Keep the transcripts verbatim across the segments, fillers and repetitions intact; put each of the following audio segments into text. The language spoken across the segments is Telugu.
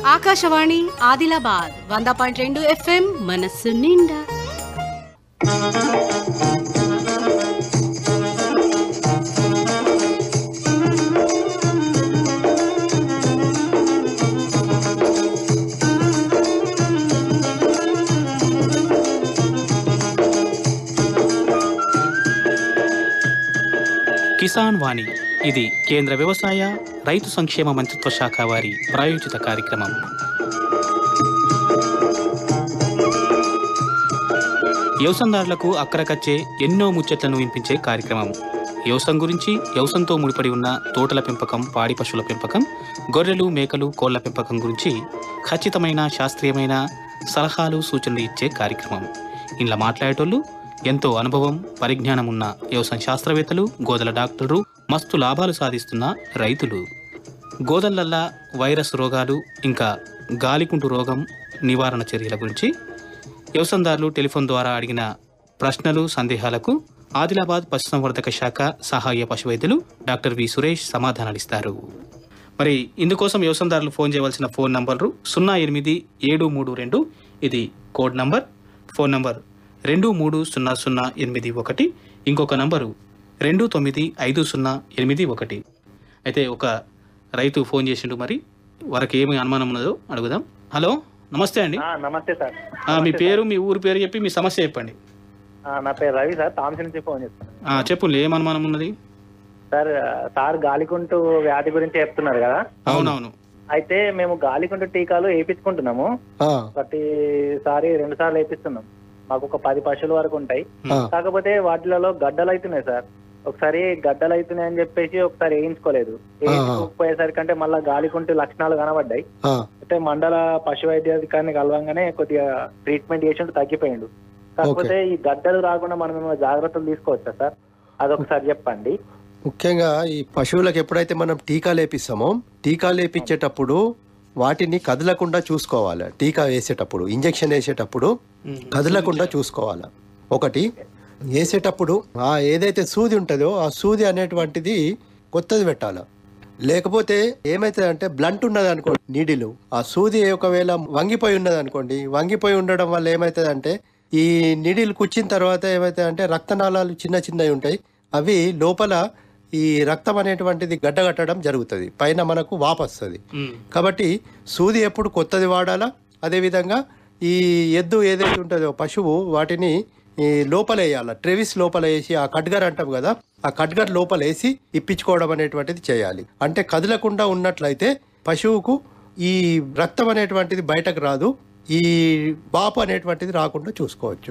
ఆకాశవాణి ఆదిలాబాద్ వంద పాయింట్ రెండు ఎఫ్ఎం మనస్సు నిండా. కిసాన్ వాణి ఇది కేంద్ర వ్యవసాయ రైతు సంక్షేమ మంత్రిత్వ శాఖ వారి ప్రాయోజిత కార్యక్రమం. వ్యవసాయదారులకు అక్కరకచ్చే ఎన్నో ముచ్చట్లను వినిపించే కార్యక్రమం. వ్యవసాయం గురించి, వ్యవసాయంతో ముడిపడి ఉన్న తోటల పెంపకం, పాడి పశువుల పెంపకం, గొర్రెలు, మేకలు, కోళ్ల పెంపకం గురించి ఖచ్చితమైన శాస్త్రీయమైన సలహాలు, సూచనలు ఇచ్చే కార్యక్రమం. ఇలా మాట్లాడేటోళ్ళు ఎంతో అనుభవం, పరిజ్ఞానం ఉన్న వ్యవసాయ శాస్త్రవేత్తలు, గోదల డాక్టర్లు, మస్తు లాభాలు సాధిస్తున్న రైతులు. గోదలల్లా వైరస్ రోగాలు, ఇంకా గాలికుంటు రోగం నివారణ చర్యల గురించి వ్యవసాయదారులు టెలిఫోన్ ద్వారా అడిగిన ప్రశ్నలు, సందేహాలకు ఆదిలాబాద్ పశుసంవర్ధక శాఖ సహాయ పశువైద్యులు డాక్టర్ వి సురేష్ సమాధానాలిస్తారు. మరి ఇందుకోసం వ్యవసాయదారులు ఫోన్ చేయవలసిన ఫోన్ నంబర్లు సున్నా ఎనిమిది ఏడు మూడు రెండు, ఇది కోడ్ నంబర్. ఫోన్ నంబర్ రెండు మూడు సున్నా సున్నా ఎనిమిది ఒకటి, ఇంకొక నంబరు రెండు తొమ్మిది ఐదు సున్నా ఎనిమిది ఒకటి. అయితే ఒక రైతు ఫోన్ చేసిండు, మరి వారికి ఏమి అనుమానం ఉన్నదో అడుగుదాం. హలో, నమస్తే అండి. నమస్తే సార్. మీ పేరు, మీ ఊరు పేరు చెప్పి మీ సమస్య చెప్పండి. నా పేరు రవి సార్, తామసి నుంచి ఫోన్ చేస్తాను. చెప్పు, ఏం అనుమానం ఉన్నది సార్? సార్ గాలికుంటు వ్యాధి గురించి చెప్తున్నారు కదా. అవునవును. అయితే మేము గాలికుంటు టీకాలు వేయించుకుంటున్నాము. ప్రతిసారి రెండు సార్లు వేపిస్తున్నాం. మాకు ఒక పది పశువుల వరకు ఉంటాయి. కాకపోతే వాటిలలో గడ్డలు అవుతున్నాయి సార్. ఒకసారి గడ్డలు అవుతున్నాయి అని చెప్పేసి ఒకసారి వేయించుకోలేదు. వేయించుకోపోయేసరికి అంటే మళ్ళీ గాలికుంటు లక్షణాలు కనబడ్డాయి. అంటే మండల పశు వైద్యాధికారిని కలవంగానే కొద్దిగా ట్రీట్మెంట్ చేసి తగ్గిపోయిండు. కాకపోతే ఈ గడ్డలు రాకుండా మనం ఏమైనా జాగ్రత్తలు తీసుకోవచ్చా సార్? అదొకసారి చెప్పండి. ముఖ్యంగా ఈ పశువులకు ఎప్పుడైతే మనం టీకాలు వేపిస్తామో, టీకాలు వేపించేటప్పుడు వాటిని కదలకుండా చూసుకోవాలి. టీకా వేసేటప్పుడు, ఇంజెక్షన్ వేసేటప్పుడు కదలకుండా చూసుకోవాలి. ఒకటి, వేసేటప్పుడు ఆ ఏదైతే సూది ఉంటుందో ఆ సూది అనేటువంటిది కొత్తది పెట్టాలి. లేకపోతే ఏమైతుంది అంటే బ్లంట్ ఉన్నది అనుకోండి, నీడిలు ఆ సూది ఒకవేళ వంగిపోయి ఉన్నది అనుకోండి, వంగిపోయి ఉండడం వల్ల ఏమవుతుంది అంటే ఈ నీడిలు కుచ్చిన తర్వాత ఏమవుతుంది అంటే రక్తనాళాలు చిన్న చిన్నవి ఉంటాయి. అవి లోపల ఈ రక్తం అనేటువంటిది గడ్డగట్టడం జరుగుతుంది, పైన మనకు వాపొస్తుంది. కాబట్టి సూది ఎప్పుడు కొత్తది వాడాలా. అదేవిధంగా ఈ ఎద్దు ఏదైతే ఉంటుందో పశువు, వాటిని ఈ లోపల వేయాలి. ట్రెవిస్ లోపల వేసి, ఆ కట్గర్ అంటాం కదా, ఆ కట్గర్ లోపల వేసి ఇప్పించుకోవడం అనేటువంటిది చేయాలి. అంటే కదలకుండా ఉన్నట్లయితే పశువుకు ఈ రక్తం అనేటువంటిది బయటకు రాదు, ఈ వాపు అనేటువంటిది రాకుండా చూసుకోవచ్చు.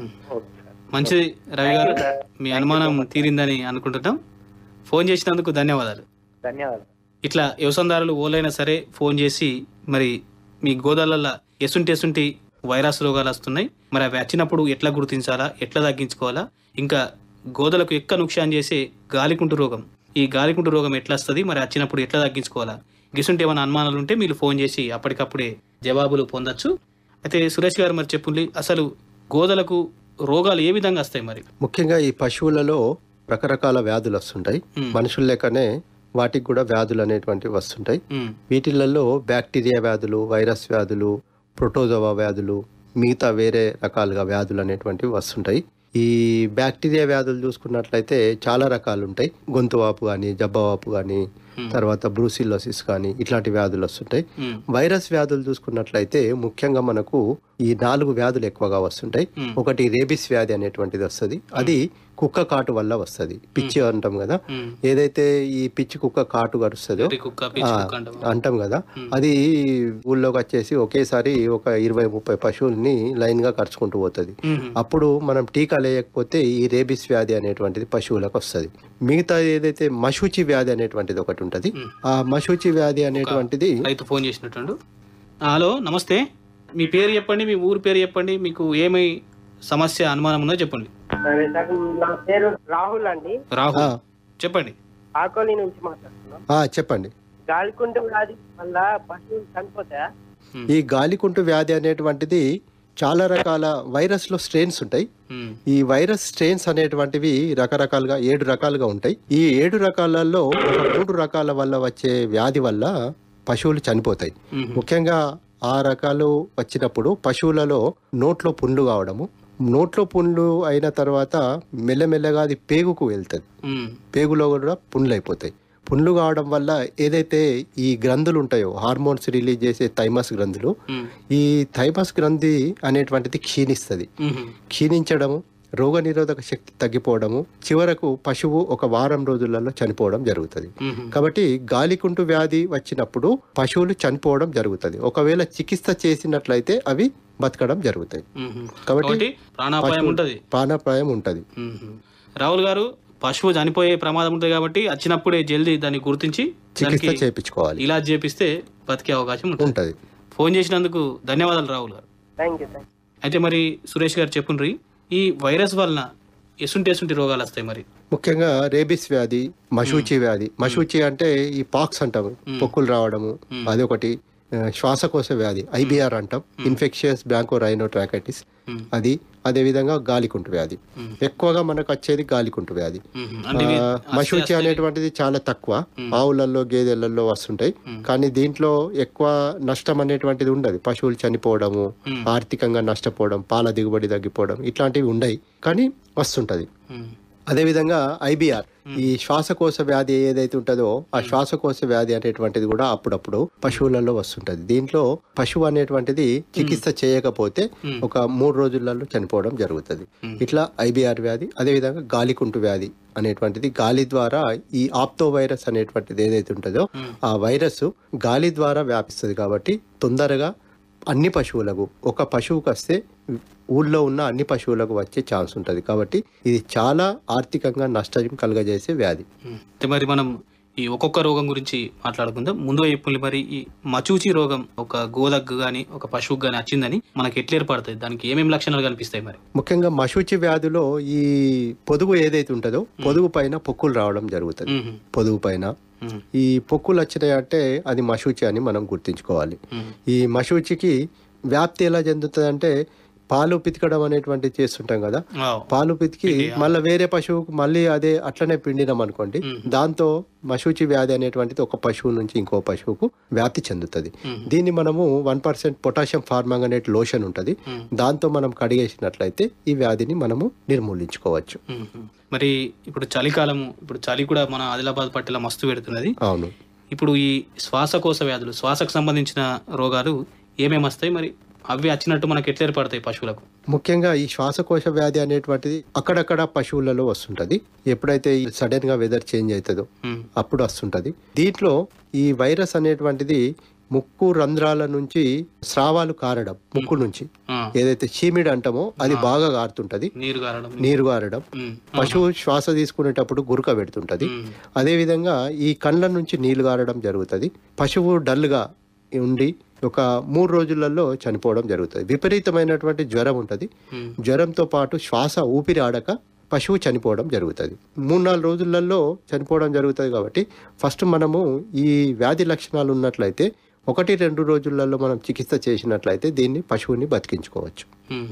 మంచిది రవి గారు, మీ అనుమానం తీరిందని అనుకుంటున్నాం. ఫోన్ చేసినందుకు ధన్యవాదాలు. ధన్యవాదాలు. ఇట్లా వ్యవసాయదారులు ఓలైనా సరే ఫోన్ చేసి, మరి మీ గోదాలల్లో ఎసుంటి ఎసుంటి వైరస్ రోగాలు వస్తున్నాయి, మరి అవి వచ్చినప్పుడు ఎట్లా గుర్తించాలా, ఎట్లా తగ్గించుకోవాలా, ఇంకా గోదలకు ఎక్క నుక్షాన్ చేసే గాలికుంటు రోగం, ఈ గాలికుంటు రోగం ఎట్లా వస్తుంది, మరి వచ్చినప్పుడు ఎట్లా తగ్గించుకోవాలా, గిసుంటి ఏమైనా అనుమానాలు ఉంటే మీరు ఫోన్ చేసి అప్పటికప్పుడే జవాబులు పొందొచ్చు. అయితే సురేష్ గారు, మరి చెప్పుండి, అసలు గోదలకు రోగాలు ఏ విధంగా వస్తాయి? మరి ముఖ్యంగా ఈ పశువులలో రకరకాల వ్యాధులు వస్తుంటాయి. మనుషుల లెక్కనే వాటికి కూడా వ్యాధులు అనేటువంటివి వస్తుంటాయి. వీటిలలో బ్యాక్టీరియా వ్యాధులు, వైరస్ వ్యాధులు, ప్రోటోజోవా వ్యాధులు, మిగతా వేరే రకాలుగా వ్యాధులు అనేటువంటివి వస్తుంటాయి. ఈ బ్యాక్టీరియా వ్యాధులు చూసుకున్నట్లయితే చాలా రకాలు ఉంటాయి. గొంతు వాపు కానీ, జబ్బవాపు కానీ, తర్వాత బ్రూసిలోసిస్ కానీ, ఇట్లాంటి వ్యాధులు వస్తుంటాయి. వైరస్ వ్యాధులు చూసుకున్నట్లయితే ముఖ్యంగా మనకు ఈ నాలుగు వ్యాధులు ఎక్కువగా వస్తుంటాయి. ఒకటి రేబిస్ వ్యాధి అనేటువంటిది వస్తుంది. అది కుక్క కాటు వల్ల వస్తుంది. పిచ్చి అంటాం కదా, ఏదైతే ఈ పిచ్చి కుక్క కాటు కరుస్తుందో అంటాం కదా, అది ఊళ్ళోకి వచ్చేసి ఒకేసారి ఒక ఇరవై ముప్పై పశువుల్ని లైన్ గా కరుచుకుంటూ పోతుంది. అప్పుడు మనం టీకా లేకపోతే ఈ రేబిస్ వ్యాధి అనేటువంటిది పశువులకు వస్తుంది. మిగతా ఏదైతే మశూచి వ్యాధి అనేటువంటిది ఒకటి ఉంటది. ఆ మశూచి వ్యాధి అనేటువంటిది రైతు ఫోన్ చేసినట్టు. హలో, నమస్తే. మీ పేరు చెప్పండి, మీ ఊరు పేరు చెప్పండి, మీకు ఏమై సమస్య, అనుమానం ఉందో చెప్పండి. నా పేరు రాహుల్ అండి. రాహుల్, చెప్పండి. ఆకోలి నుంచి మాట్లాడుతున్నాం. చెప్పండి. గాలికుంటు వ్యాధి వల్ల పశువులు చనిపోతాయా? ఈ గాలికుంటు వ్యాధి అనేటువంటిది చాలా రకాల వైరస్ లో స్ట్రెయిన్స్ ఉంటాయి. ఈ వైరస్ స్ట్రెయిన్స్ అనేటువంటివి రకరకాలుగా ఏడు రకాలుగా ఉంటాయి. ఈ ఏడు రకాలలో మూడు రకాల వల్ల వచ్చే వ్యాధి వల్ల పశువులు చనిపోతాయి. ముఖ్యంగా ఆ రకాలు వచ్చినప్పుడు పశువులలో నోట్లో పుండ్లు కావడము, నోట్లో పుండ్లు అయిన తర్వాత మెల్లమెల్లగా అది పేగుకు వెళ్తుంది, పేగులో కూడా పుండ్లు అయిపోతాయి. పుండ్లు కావడం వల్ల ఏదైతే ఈ గ్రంథులు ఉంటాయో హార్మోన్స్ రిలీజ్ చేసే థైమస్ గ్రంథులు, ఈ థైమస్ గ్రంథి అనేటువంటిది క్షీణిస్తుంది. క్షీణించడము, రోగ నిరోధక శక్తి తగ్గిపోవడము, చివరకు పశువు ఒక వారం రోజులలో చనిపోవడం జరుగుతుంది. కాబట్టి గాలికుంటు వ్యాధి వచ్చినప్పుడు పశువులు చనిపోవడం జరుగుతుంది. ఒకవేళ చికిత్స చేసినట్లయితే అవి బతకడం జరుగుతాయి. కాబట్టి ప్రాణాపాయం ఉంటది ప్రాణాపాయం ఉంటది. రాహుల్ గారు, పశువు చనిపోయే ప్రమాదం ఉంటుంది కాబట్టి వచ్చినప్పుడే జల్దీ దాన్ని గుర్తించి చికిత్స చేయించుకోవాలి. ఇలా చేపిస్తే బతికే అవకాశం ఉంటది. ఫోన్ చేసినందుకు ధన్యవాదాలు రాహుల్ గారు. అయితే మరి సురేష్ గారు చెప్పుండ్రి, ఈ వైరస్ వలన ఎసుంటి ఎసుంటి రోగాలు వస్తాయి మరి? ముఖ్యంగా రేబిస్ వ్యాధి, మశూచి వ్యాధి. మశూచి అంటే ఈ పాక్స్ అంటాము, పొక్కులు రావడము, అదొకటి. శ్వాసకోశ వ్యాధి ఐబిఆర్ అంటాం, ఇన్ఫెక్షియస్ బ్రాంకో రైనోట్రాకైటిస్, అది. అదేవిధంగా గాలికుంటు వ్యాధి, ఎక్కువగా మనకు వచ్చేది గాలికుంటు వ్యాధి. మశూచి అనేటువంటిది చాలా తక్కువ, ఆవులలో గేదెలలో వస్తుంటాయి. కానీ దీంట్లో ఎక్కువ నష్టం అనేటువంటిది ఉండదు. పశువులు చనిపోవడము, ఆర్థికంగా నష్టపోవడం, పాల దిగుబడి తగ్గిపోవడం ఇట్లాంటివి ఉండయి, కానీ వస్తుంటది. అదేవిధంగా ఐబిఆర్, ఈ శ్వాసకోశ వ్యాధి ఏదైతే ఉంటుందో ఆ శ్వాసకోశ వ్యాధి అనేటువంటిది కూడా అప్పుడప్పుడు పశువులలో వస్తుంటది. దీంట్లో పశువు అనేటువంటిది చికిత్స చేయకపోతే ఒక మూడు రోజులలో చనిపోవడం జరుగుతుంది. ఇట్లా ఐబిఆర్ వ్యాధి. అదేవిధంగా గాలికుంటు వ్యాధి అనేటువంటిది గాలి ద్వారా, ఈ ఆప్తో వైరస్ అనేటువంటిది ఏదైతే ఉంటుందో ఆ వైరస్ గాలి ద్వారా వ్యాపిస్తుంది. కాబట్టి తొందరగా అన్ని పశువులకు, ఒక పశువుకు వస్తే ఊళ్ళో ఉన్న అన్ని పశువులకు వచ్చే ఛాన్స్ ఉంటుంది. కాబట్టి ఇది చాలా ఆర్థికంగా నష్టం కలుగజేసే వ్యాధి. మరి మనం ఈ ఒక్కొక్క రోగం గురించి మాట్లాడుకుందాం. ముందుగా చెప్పుల్ని, మరి ఈ మచూచి రోగం ఒక గోదగ్గు గాని ఒక పశువుకు గాని వచ్చిందని మనకి ఎట్లా ఏర్పడుతుంది? దానికి ఏమేమి లక్షణాలు కనిపిస్తాయి మరి? ముఖ్యంగా మశూచి వ్యాధిలో ఈ పొదుగు ఏదైతే ఉంటుందో పొదుగు పైన పొక్కులు రావడం జరుగుతుంది. పొదుగు పైన ఈ పొక్కులు వచ్చినాయి అంటే అది మశూచి అని మనం గుర్తించుకోవాలి. ఈ మశూచికి వ్యాప్తి ఎలా చెందుతుంది అంటే, పాలు పితకడం అనేటువంటిది చేస్తుంటాం కదా, పాలు పితికి మళ్ళీ వేరే పశువుకు మళ్ళీ అదే అట్లనే పిండినాం అనుకోండి, దాంతో మశూచి వ్యాధి అనేటువంటిది ఒక పశువు నుంచి ఇంకో పశువుకు వ్యాప్తి చెందుతుంది. దీన్ని మనము one percent potassium permanganate lotion ఉంటుంది, దాంతో మనం కడిగేసినట్లయితే ఈ వ్యాధిని మనము నిర్మూలించుకోవచ్చు. మరి ఇప్పుడు చలికాలము, ఇప్పుడు చలి కూడా మన ఆదిలాబాద్ పట్టిలో మస్తు పెడుతున్నది. అవును. ఇప్పుడు ఈ శ్వాసకోశ వ్యాధులు, శ్వాసకు సంబంధించిన రోగాలు ఏమేమి వస్తాయి మరి? అవి వచ్చినట్టు మనకి ఎట్లా ఏర్పడతాయి పశువులకు? ముఖ్యంగా ఈ శ్వాసకోశ వ్యాధి అనేటువంటిది అక్కడక్కడ పశువులలో వస్తుంటది. ఎప్పుడైతే సడన్ గా వెదర్ చేంజ్ అవుతుందో అప్పుడు వస్తుంటది. దీంట్లో ఈ వైరస్ అనేటువంటిది ముక్కు రంధ్రాల నుంచి స్రావాలు కారడం, ముక్కు నుంచి ఏదైతే చీమిడి అంటామో అది బాగా కారుతుంటది, నీరు కారడం. పశువు శ్వాస తీసుకునేటప్పుడు గురక పెడుతుంటది. అదే విధంగా ఈ కండ్ల నుంచి నీళ్లు కారడం జరుగుతుంది. పశువు డల్ గా ఉండి ఒక మూడు రోజులలో చనిపోవడం జరుగుతుంది. విపరీతమైనటువంటి జ్వరం ఉంటుంది. జ్వరంతో పాటు శ్వాస ఊపిరి ఆడక పశువు చనిపోవడం జరుగుతుంది. మూడు నాలుగు రోజులలో చనిపోవడం జరుగుతుంది. కాబట్టి ఫస్ట్ మనము ఈ వ్యాధి లక్షణాలు ఉన్నట్లయితే ఒకటి రెండు రోజులలో మనం చికిత్స చేసినట్లయితే దీన్ని పశువుని బతికించుకోవచ్చు.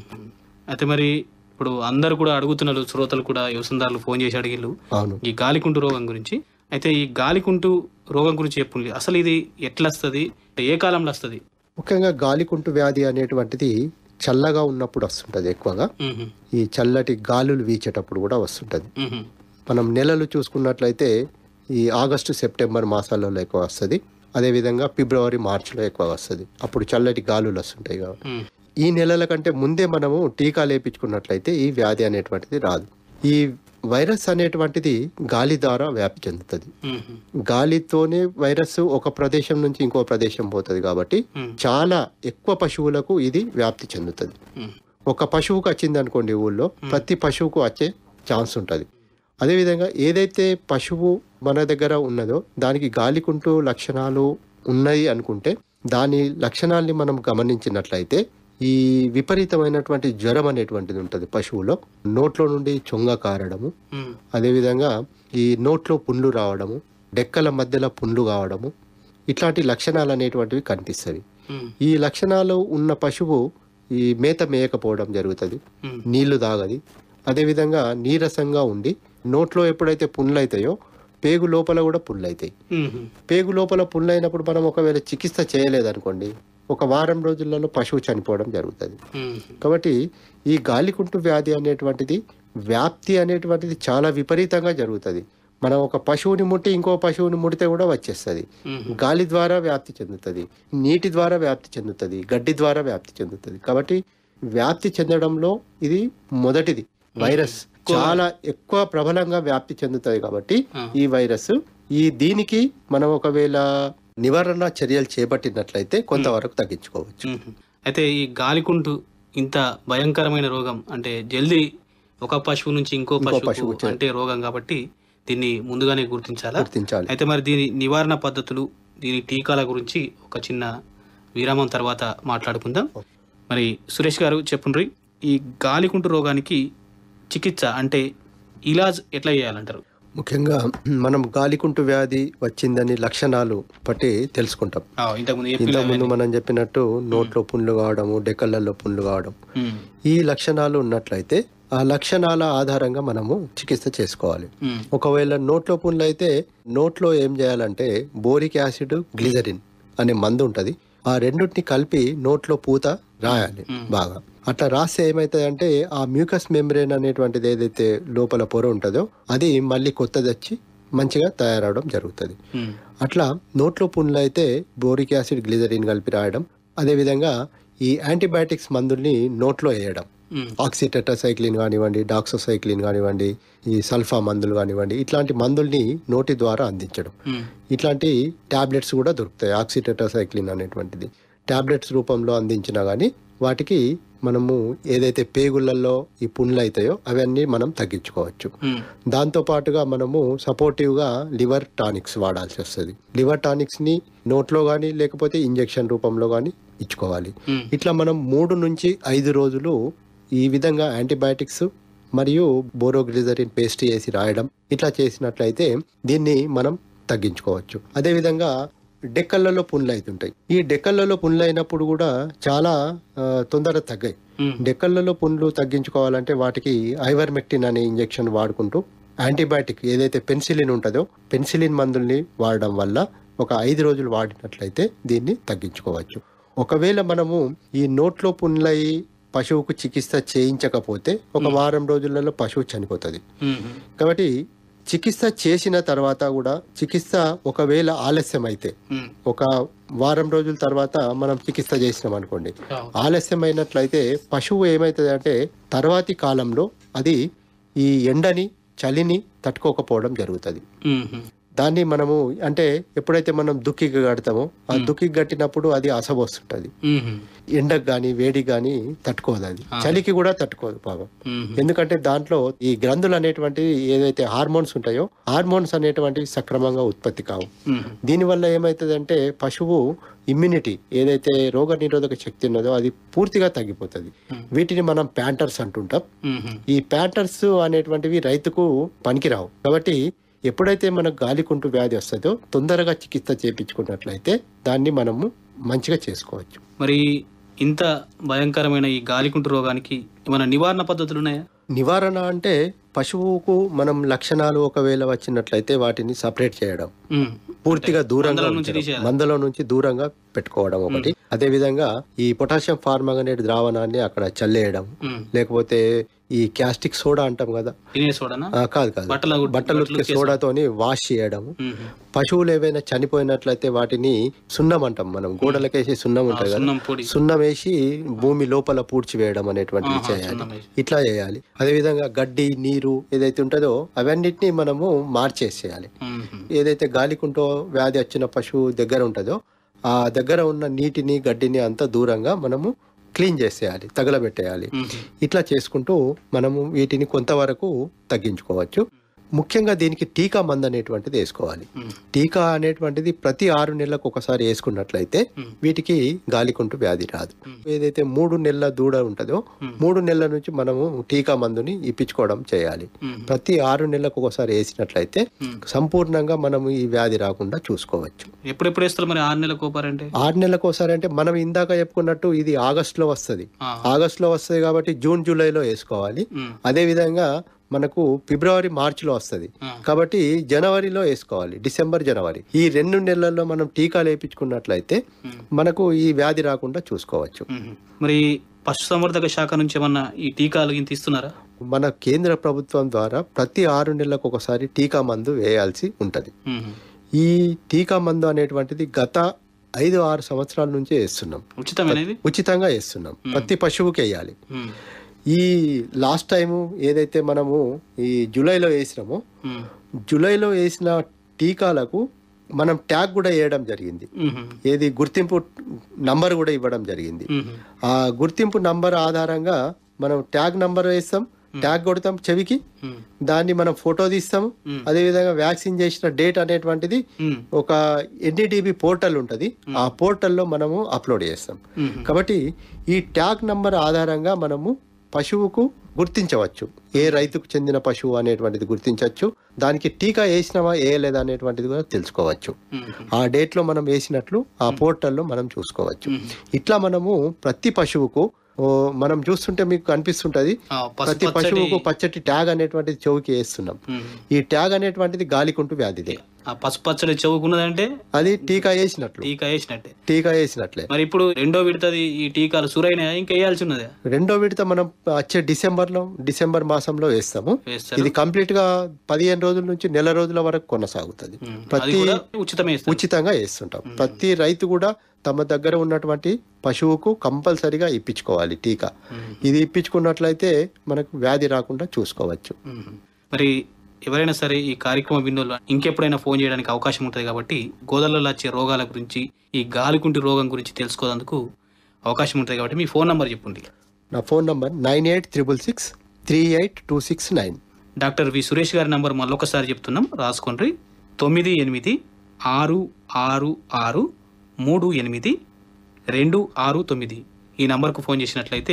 అయితే మరి ఇప్పుడు అందరు కూడా అడుగుతున్నారు, శ్రోతలు కూడా, వ్యవసాయదారులు ఫోన్ చేసి అడిగిళ్ళు ఈ గాలికుంటు రోగం గురించి. అయితే ఈ గాలికుంటు రోగం గురించి చెప్పుంది, అసలు ఇది ఎట్లా వస్తుంది, ఏ కాలంలో వస్తుంది? ముఖ్యంగా గాలికుంటు వ్యాధి అనేటువంటిది చల్లగా ఉన్నప్పుడు వస్తుంటది. ఎక్కువగా ఈ చల్లటి గాలులు వీచేటప్పుడు కూడా వస్తుంటది. మనం నెలలు చూసుకున్నట్లయితే ఈ ఆగస్టు సెప్టెంబర్ మాసాలలో ఎక్కువ వస్తుంది. అదేవిధంగా ఫిబ్రవరి మార్చిలో ఎక్కువ వస్తుంది. అప్పుడు చల్లటి గాలులు వస్తుంటాయి. కాబట్టి ఈ నెలల కంటే ముందే మనము టీకాలు వేయించుకున్నట్లయితే ఈ వ్యాధి అనేటువంటిది రాదు. ఈ వైరస్ అనేటువంటిది గాలి ద్వారా వ్యాప్తి చెందుతుంది. గాలితోనే వైరస్ ఒక ప్రదేశం నుంచి ఇంకో ప్రదేశం పోతుంది. కాబట్టి చాలా ఎక్కువ పశువులకు ఇది వ్యాప్తి చెందుతుంది. ఒక పశువుకు వచ్చింది అనుకోండి ఊళ్ళో, ప్రతి పశువుకు వచ్చే ఛాన్స్ ఉంటుంది. అదేవిధంగా ఏదైతే పశువు మన దగ్గర ఉన్నదో దానికి గాలికుంటు లక్షణాలు ఉన్నాయి అనుకుంటే దాని లక్షణాలని మనం గమనించినట్లయితే ఈ విపరీతమైనటువంటి జ్వరం అనేటువంటిది ఉంటుంది పశువులో. నోట్లో నుండి చొంగ కారడము, అదేవిధంగా ఈ నోట్లో పుండ్లు రావడము, డెక్కల మధ్యలో పుండ్లు కావడము, ఇట్లాంటి లక్షణాలు అనేటువంటివి కనిపిస్తాయి. ఈ లక్షణాలు ఉన్న పశువు ఈ మేత మేయకపోవడం జరుగుతుంది, నీళ్లు తాగది. అదేవిధంగా నీరసంగా ఉండి నోట్లో ఎప్పుడైతే పుండ్లు అవుతాయో పేగు లోపల కూడా పుళ్ళు అవుతాయి. పేగు లోపల పుళ్ళు అయినప్పుడు మనం ఒకవేళ చికిత్స చేయలేదనుకోండి, ఒక వారం రోజులలో పశువు చనిపోవడం జరుగుతుంది. కాబట్టి ఈ గాలికుంటు వ్యాధి అనేటువంటిది వ్యాప్తి అనేటువంటిది చాలా విపరీతంగా జరుగుతుంది. మనం ఒక పశువుని ముట్టి ఇంకో పశువుని ముడితే కూడా వచ్చేస్తుంది. గాలి ద్వారా వ్యాప్తి చెందుతుంది, నీటి ద్వారా వ్యాప్తి చెందుతుంది, గడ్డి ద్వారా వ్యాప్తి చెందుతుంది. కాబట్టి వ్యాప్తి చెందడంలో ఇది మొదటిది. వైరస్ చాలా ఎక్కువ ప్రబలంగా వ్యాప్తి చెందుతుంది. కాబట్టి ఈ వైరస్ ఈ దీనికి మనం ఒకవేళ నివారణ చర్యలు చేపట్టినట్లయితే కొంతవరకు తగ్గించుకోవచ్చు. అయితే ఈ గాలికుంటు ఇంత భయంకరమైన రోగం అంటే జల్దీ ఒక పశువు నుంచి ఇంకో పశువు అంటే రోగం కాబట్టి దీన్ని ముందుగానే గుర్తించాలా గుర్తించాలి. అయితే మరి దీని నివారణ పద్ధతులు, దీని టీకాల గురించి ఒక చిన్న విరామం తర్వాత మాట్లాడుకుందాం. మరి సురేష్ గారు చెప్పండి, ఈ గాలికుంటు రోగానికి చికిత్స అంటే ఇలాజ్ ఎట్లా చేయాలంటారు? ముఖ్యంగా మనం గాలికుంటు వ్యాధి వచ్చిందని లక్షణాలు బట్టి తెలుసుకుంటాం. ఇంతకుముందు మనం చెప్పినట్టు నోట్లో పుండ్లు కావడము, డెక్కలలో పుండ్లు కావడం, ఈ లక్షణాలు ఉన్నట్లయితే ఆ లక్షణాల ఆధారంగా మనము చికిత్స చేసుకోవాలి. ఒకవేళ నోట్లో పుండ్లు అయితే నోట్లో ఏం చేయాలంటే బోరిక్ యాసిడ్, గ్లిజరిన్ అనే మందు ఉంటది, ఆ రెండింటిని కలిపి నోట్లో పూత రాయాలి బాగా. అట్లా రాస్తే ఏమైతుంది అంటే ఆ మ్యూకస్ మెంబ్రేన్ అనేటువంటిది ఏదైతే లోపల పొర ఉంటుందో అది మళ్ళీ కొత్తది వచ్చి మంచిగా తయారవడం జరుగుతుంది. అట్లా నోట్లో పుండ్లు అయితే బోరిక్ యాసిడ్, గ్లిజరిన్ కలిపి రాయడం, అదేవిధంగా ఈ యాంటీబయాటిక్స్ మందుల్ని నోట్లో వేయడం, ఆక్సిటెట్రాసైక్లిన్ కానివ్వండి, డాక్సోసైక్లిన్ కానివ్వండి, ఈ సల్ఫా మందులు కానివ్వండి, ఇట్లాంటి మందుల్ని నోటి ద్వారా అందించడం. ఇట్లాంటి టాబ్లెట్స్ కూడా దొరుకుతాయి. ఆక్సిటెట్రాసైక్లిన్ అనేటువంటిది టాబ్లెట్స్ రూపంలో అందించినా కానీ వాటికి మనము ఏదైతే పేగులలో ఈ పుండ్లు అవుతాయో అవన్నీ మనం తగ్గించుకోవచ్చు. దాంతో పాటుగా మనము సపోర్టివ్ గా లివర్ టానిక్స్ వాడాల్సి వస్తుంది. లివర్ టానిక్స్ ని నోట్లో గానీ లేకపోతే ఇంజెక్షన్ రూపంలో గానీ ఇచ్చుకోవాలి. ఇట్లా మనం మూడు నుంచి ఐదు రోజులు ఈ విధంగా యాంటీబయాటిక్స్ మరియు బోరోగ్లిజరిన్ పేస్ట్ చేసి రాయడం, ఇట్లా చేసినట్లయితే దీన్ని మనం తగ్గించుకోవచ్చు. అదేవిధంగా డెక్కలలో పుండ్లు అవుతుంటాయి. ఈ డెక్కలలో పుండ్లు అయినప్పుడు కూడా చాలా తొందరగా తగ్గాయి. డెక్కలలో పుండ్లు తగ్గించుకోవాలంటే వాటికి ఐవర్మెక్టిన్ అనే ఇంజెక్షన్ వాడుకుంటూ యాంటీబయాటిక్ ఏదైతే పెన్సిలిన్ ఉంటుందో పెన్సిలిన్ మందుల్ని వాడడం వల్ల ఒక ఐదు రోజులు వాడినట్లయితే దీన్ని తగ్గించుకోవచ్చు. ఒకవేళ మనము ఈ నోట్లో పుండ్లయి పశువుకు చికిత్స చేయించకపోతే ఒక వారం రోజులలో పశువు చనిపోతుంది. కాబట్టి చికిత్స చేసిన తర్వాత కూడా చికిత్స ఒకవేళ ఆలస్యం అయితే ఒక వారం రోజుల తర్వాత మనం చికిత్స చేసినాం అనుకోండి, ఆలస్యం అయినట్లయితే పశువు ఏమవుతుంది అంటే తర్వాతి కాలంలో అది ఈ ఎండని, చలిని తట్టుకోకపోవడం జరుగుతుంది. దాన్ని మనము అంటే ఎప్పుడైతే మనం దుక్కికి కడతామో ఆ దుక్కికి కట్టినప్పుడు అది అసబ వస్తుంటది, ఎండకు గాని వేడి గాని తట్టుకోదు, అది చలికి కూడా తట్టుకోదు పాపం. ఎందుకంటే దాంట్లో ఈ గ్రంథులు అనేటువంటివి ఏదైతే హార్మోన్స్ ఉంటాయో హార్మోన్స్ అనేటువంటివి సక్రమంగా ఉత్పత్తి కావు. దీనివల్ల ఏమైతుంది అంటే పశువు ఇమ్యూనిటీ ఏదైతే రోగ నిరోధక శక్తి ఉన్నదో అది పూర్తిగా తగ్గిపోతుంది. వీటిని మనం ప్యాంటర్స్ అంటుంటాం. ఈ ప్యాంటర్స్ అనేటువంటివి రైతుకు పనికిరావు. కాబట్టి ఎప్పుడైతే మనకు గాలికుంటు వ్యాధి వస్తుందో తొందరగా చికిత్స చేయించుకున్నట్లయితే దాన్ని మనము మంచిగా చేసుకోవచ్చు. మరి ఇంత భయంకరమైన ఈ గాలికుంటు రోగానికి ఏమైనా నివారణ పద్ధతులు ఉన్నాయా? నివారణ అంటే పశువుకు మనం లక్షణాలు ఒకవేళ వచ్చినట్లయితే వాటిని సపరేట్ చేయడం, పూర్తిగా దూరంగా మందలో నుంచి దూరంగా పెట్టుకోవడం ఒకటి. అదే విధంగా ఈ పొటాషియం ఫార్మాంగనేట్ ద్రావణాన్ని అక్కడ చల్లేయడం, లేకపోతే ఈ క్యాస్టిక్ సోడా అంటాం కదా, కాదు కాదు బట్టలు సోడాతోని వాష్ చేయడం. పశువులు ఏవైనా చనిపోయినట్లయితే వాటిని సున్నం అంటాం మనం, గోడలకేసి సున్నం ఉంటుంది కదా, సున్నం వేసి భూమి లోపల పూడ్చి వేయడం అనేటువంటివి చేయాలి. ఇట్లా చేయాలి. అదే విధంగా గడ్డి, నీరు ఏదైతే ఉంటుందో అవన్నిటిని మనము మార్చేసేయాలి. ఏదైతే గాలికుంటో వ్యాధి వచ్చిన పశువు దగ్గర ఉంటుందో ఆ దగ్గర ఉన్న నీటిని, గడ్డిని అంతా దూరంగా మనము క్లీన్ చేసేయాలి, తగలబెట్టేయాలి. ఇట్లా చేసుకుంటూ మనము వీటిని కొంతవరకు తగ్గించుకోవచ్చు. ముఖ్యంగా దీనికి టీకా మందు అనేటువంటిది వేసుకోవాలి. టీకా అనేటువంటిది ప్రతి ఆరు నెలలకు ఒకసారి వేసుకున్నట్లయితే వీటికి గాలికుంటు వ్యాధి రాదు. ఏదైతే మూడు నెలల దూడ ఉంటుందో మూడు నెలల నుంచి మనము టీకా మందుని ఇప్పించుకోవడం చేయాలి. ప్రతి ఆరు నెలలకు ఒకసారి వేసినట్లయితే సంపూర్ణంగా మనము ఈ వ్యాధి రాకుండా చూసుకోవచ్చు. ఎప్పుడెప్పుడు వేస్తారు మరి? ఆరు నెలలకు ఒకసారి ఆరు నెలలకు ఒకసారి అంటే మనం ఇందాక చెప్పుకున్నట్టు ఇది ఆగస్ట్ లో వస్తుంది. ఆగస్ట్ లో వస్తుంది కాబట్టి జూన్ జూలైలో వేసుకోవాలి. అదే విధంగా మనకు ఫిబ్రవరి మార్చిలో వస్తుంది. కాబట్టి జనవరిలో వేసుకోవాలి, డిసెంబర్ జనవరి ఈ రెండు నెలల్లో మనం టీకాలు వేయించుకున్నట్లయితే మనకు ఈ వ్యాధి రాకుండా చూసుకోవచ్చు. మరి పశుసంవర్ధక శాఖ నుంచి ఏమన్నా ఈ టీకాలు ఇంత ఇస్తున్నారా? మన కేంద్ర ప్రభుత్వం ద్వారా ప్రతి ఆరు నెలలకు ఒకసారి టీకా మందు వేయాల్సి ఉంటది. ఈ టీకా మందు అనేటువంటిది గత ఐదు ఆరు సంవత్సరాల నుంచి వేస్తున్నాం, ఉచితంగా వేస్తున్నాం. ప్రతి పశువుకి వేయాలి. ఈ లాస్ట్ టైము ఏదైతే మనము ఈ జూలైలో వేసినామో జూలైలో వేసిన టీకాలకు మనం ట్యాగ్ కూడా వేయడం జరిగింది. ఏది గుర్తింపు నంబర్ కూడా ఇవ్వడం జరిగింది. ఆ గుర్తింపు నంబర్ ఆధారంగా మనం ట్యాగ్ నంబర్ వేస్తాం, ట్యాగ్ కొడతాం చెవికి, దాన్ని మనం ఫోటో తీస్తాము. అదే విధంగా వ్యాక్సిన్ చేసిన డేట్ అనేటువంటిది ఒక ఎన్డీటీబీ పోర్టల్ ఉంటది, ఆ పోర్టల్లో మనము అప్లోడ్ చేస్తాం. కాబట్టి ఈ ట్యాగ్ నంబర్ ఆధారంగా మనము పశువుకు గుర్తించవచ్చు, ఏ రైతుకు చెందిన పశువు అనేటువంటిది గుర్తించవచ్చు. దానికి టీకా వేసినామా వేయలేదా అనేటువంటిది కూడా తెలుసుకోవచ్చు. ఆ డేట్ లో మనం వేసినట్లు ఆ పోర్టల్లో మనం చూసుకోవచ్చు. ఇట్లా మనము ప్రతి పశువుకు మనం చూస్తుంటే మీకు కనిపిస్తుంటది, ప్రతి పశువుకు పచ్చటి ట్యాగ్ అనేటువంటిది చెవుకి వేస్తున్నాం. ఈ ట్యాగ్ అనేటువంటిది గాలికుంటు వ్యాధిదే. పసుపచ్చడి చెవుకున్నదంటే అది టీకా వేసినట్లు, టీకా వేసినట్టే టీకా వేసినట్లే. మరి ఇప్పుడు రెండో విడతది ఈ టీకాలు సురైన ఇంకా వేయాల్సి ఉన్నది. రెండో విడత మనం వచ్చే డిసెంబర్ లో డిసెంబర్ మాసంలో వేస్తాము. ఇది కంప్లీట్ గా పదిహేను రోజుల నుంచి నెల రోజుల వరకు కొనసాగుతుంది. ప్రతి ఉచితంగా వేస్తుంటాం. ప్రతి రైతు కూడా తమ దగ్గర ఉన్నటువంటి పశువుకు కంపల్సరిగా ఇప్పించుకోవాలి టీకా. ఇది ఇప్పించుకున్నట్లయితే మనకు వ్యాధి రాకుండా చూసుకోవచ్చు. మరి ఎవరైనా సరే ఈ కార్యక్రమం విన్నోళ్ళు ఇంకెప్పుడైనా ఫోన్ చేయడానికి అవకాశం ఉంటుంది కాబట్టి గోదలలో వచ్చే రోగాల గురించి, ఈ గాలికుంటి రోగం గురించి తెలుసుకోవడానికి అవకాశం ఉంటుంది కాబట్టి మీ ఫోన్ నంబర్ చెప్పండి. నా phone number nine eight triple six three eight two six nine. Doctor V Suresh గారి నంబర్ మళ్ళొకసారి చెప్తున్నాం, రాసుకోండి. తొమ్మిది ఎనిమిది ఆరు ఆరు ఆరు మూడు ఎనిమిది రెండు ఆరు తొమ్మిది. ఈ నంబర్కు ఫోన్ చేసినట్లయితే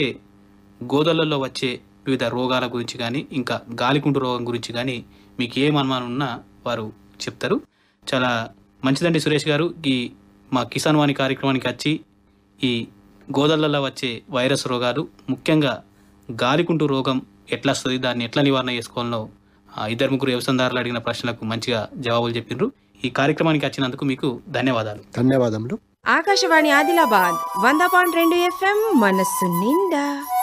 గోదలలో వచ్చే వివిధ రోగాల గురించి కానీ, ఇంకా గాలికుంటు రోగం గురించి కానీ మీకు ఏం అనుమానం ఉన్నా వారు చెప్తారు. చాలా మంచిదండి సురేష్ గారు, ఈ మా కిసాన్ వాణి కార్యక్రమానికి వచ్చి ఈ గోదలలో వచ్చే వైరస్ రోగాలు, ముఖ్యంగా గాలికుంటు రోగం ఎట్లా వస్తుంది, దాన్ని ఎట్లా నివారణ చేసుకోవాలో ఇద్దరు ముగ్గురు వ్యవసాయదారులు అడిగిన ప్రశ్నలకు మంచిగా జవాబులు చెప్పిండ్రు. ఈ కార్యక్రమానికి వచ్చినందుకు మీకు ధన్యవాదాలు. ధన్యవాదములు. ఆకాశవాణి ఆదిలాబాద్ వంద పాయింట్ రెండు ఎఫ్ఎం మనస్సు నిండా.